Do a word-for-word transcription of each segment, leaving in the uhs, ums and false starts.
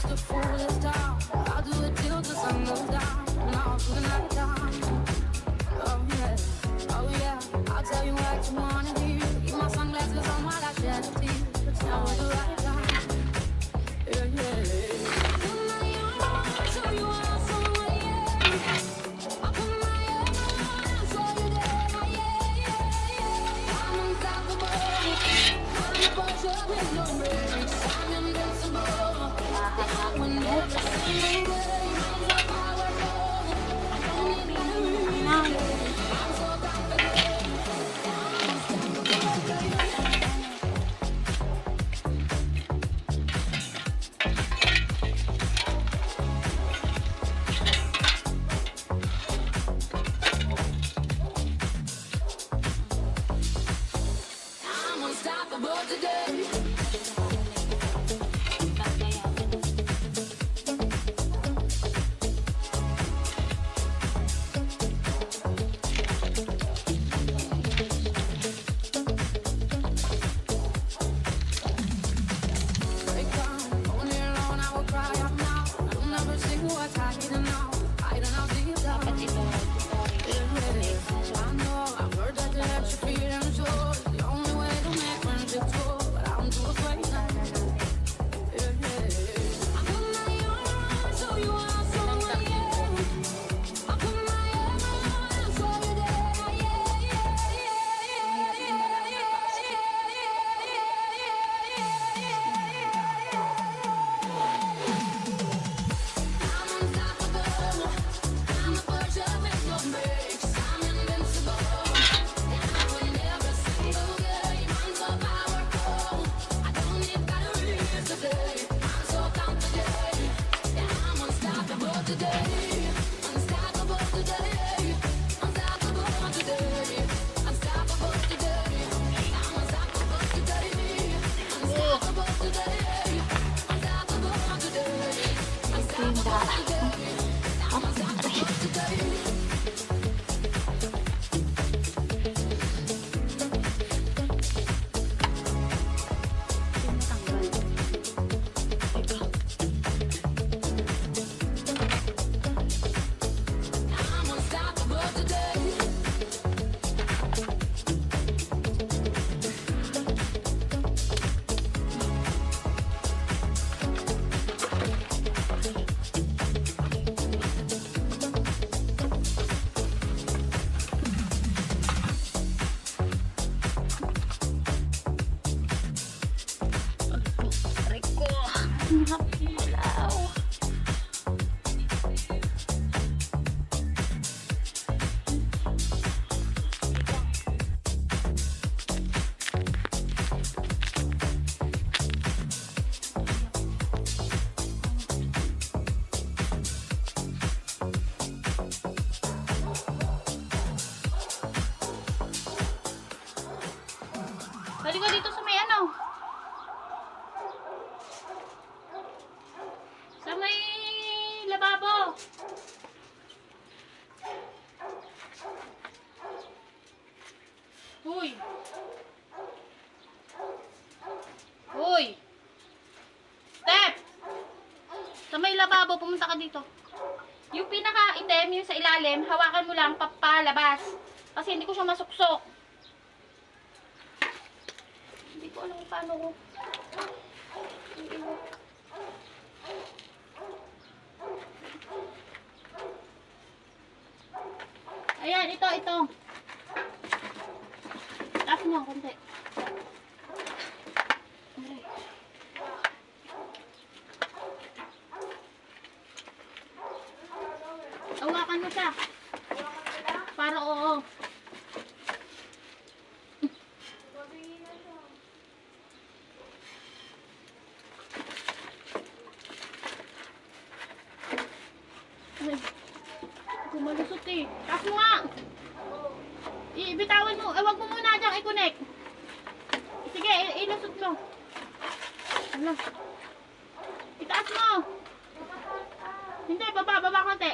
Balik ko dito sa may ano. Sa may lababo. Uy. Uy. Step. Sa may lababo, pumunta ka dito. Yung pinaka-item, yung sa ilalim, hawakan mo lang papalabas. Kasi hindi ko siya masuksok. Hindi ko alam paano ko. Ayan, ito, ito. Taas mo, konti. Hawakan mo siya. Para oo. Gumalusot eh. Taas mo nga. Ibitawan mo. Eh, wag mo muna dyan i-connect. Sige, ilusot mo. Ano? Itaas mo. Hindi, baba, baba konti.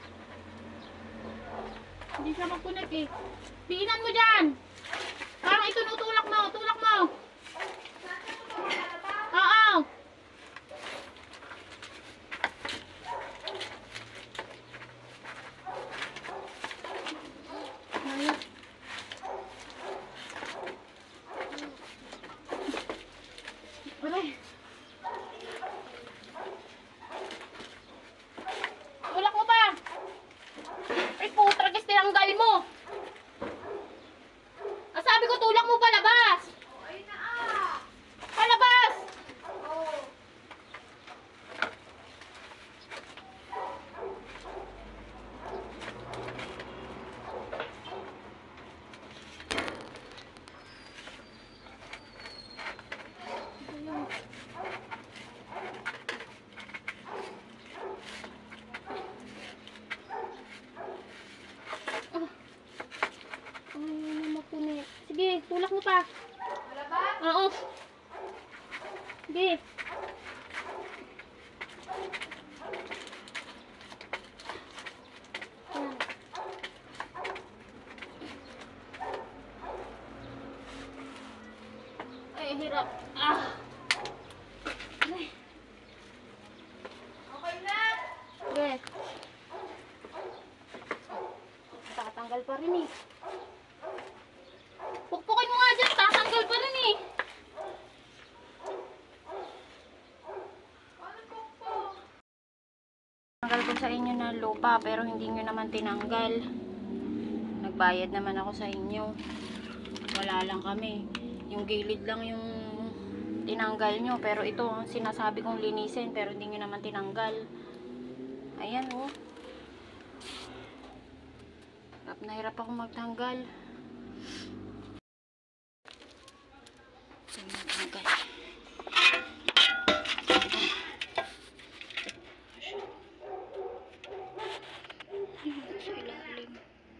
Hindi siya mag-connect eh. Piinan mo dyan. Parang itunutulak mo. Tulak mo. Oo. Sige. Yan. Ay, hirap. Ah. Ay. Okay na. Sige. Tatanggal pa rin eh. Pukpukin mo nga dyan, tatanggal pa rin eh. Tanggal ko sa inyo na lupa pero hindi nyo naman tinanggal. Nagbayad naman ako sa inyo. Wala lang kami. Yung gilid lang yung tinanggal nyo. Pero ito, sinasabi kong linisin pero hindi nyo naman tinanggal. Ayan oh. Hirap na hirap ako magtanggal. Sige, magtanggal. Ayun, sa ilalim.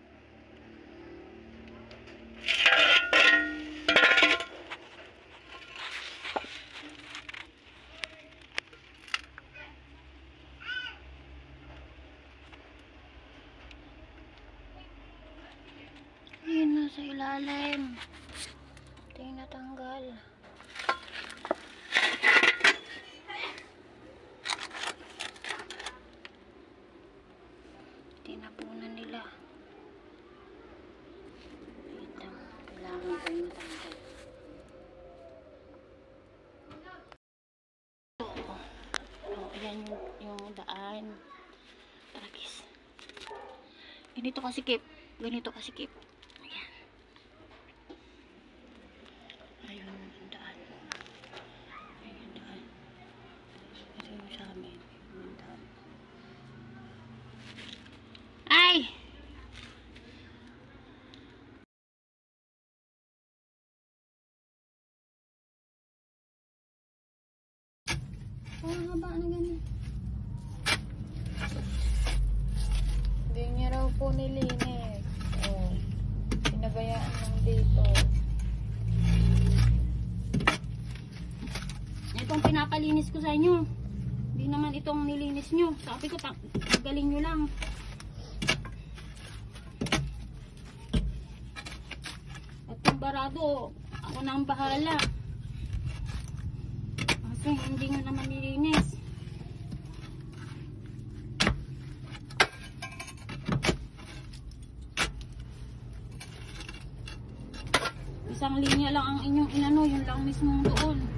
Ayun na sa ilalim. Ito yung natanggal. Tinapunan nila. Ito. Kailangan ko yung natanggal. Oo. Oh, ayan yung, yung daan. Tragis. Ganito kasi kip. Ganito kasi kip. Ayun yung daan. Ayun yung daan. Ito yung sa amin. Yung daan. Ay! Ang haba na ganyan. Hindi niya raw po nilinis. Oh. Pinabayaan lang dito. Itong pinapalinis ko sa inyo. Hindi naman itong nilinis nyo. Sabi ko, tagaling nyo lang. At kung barado, ako na ang bahala. Kasi hindi nyo naman nilinis. Isang linya lang ang inyong inano, yun lang mismo doon.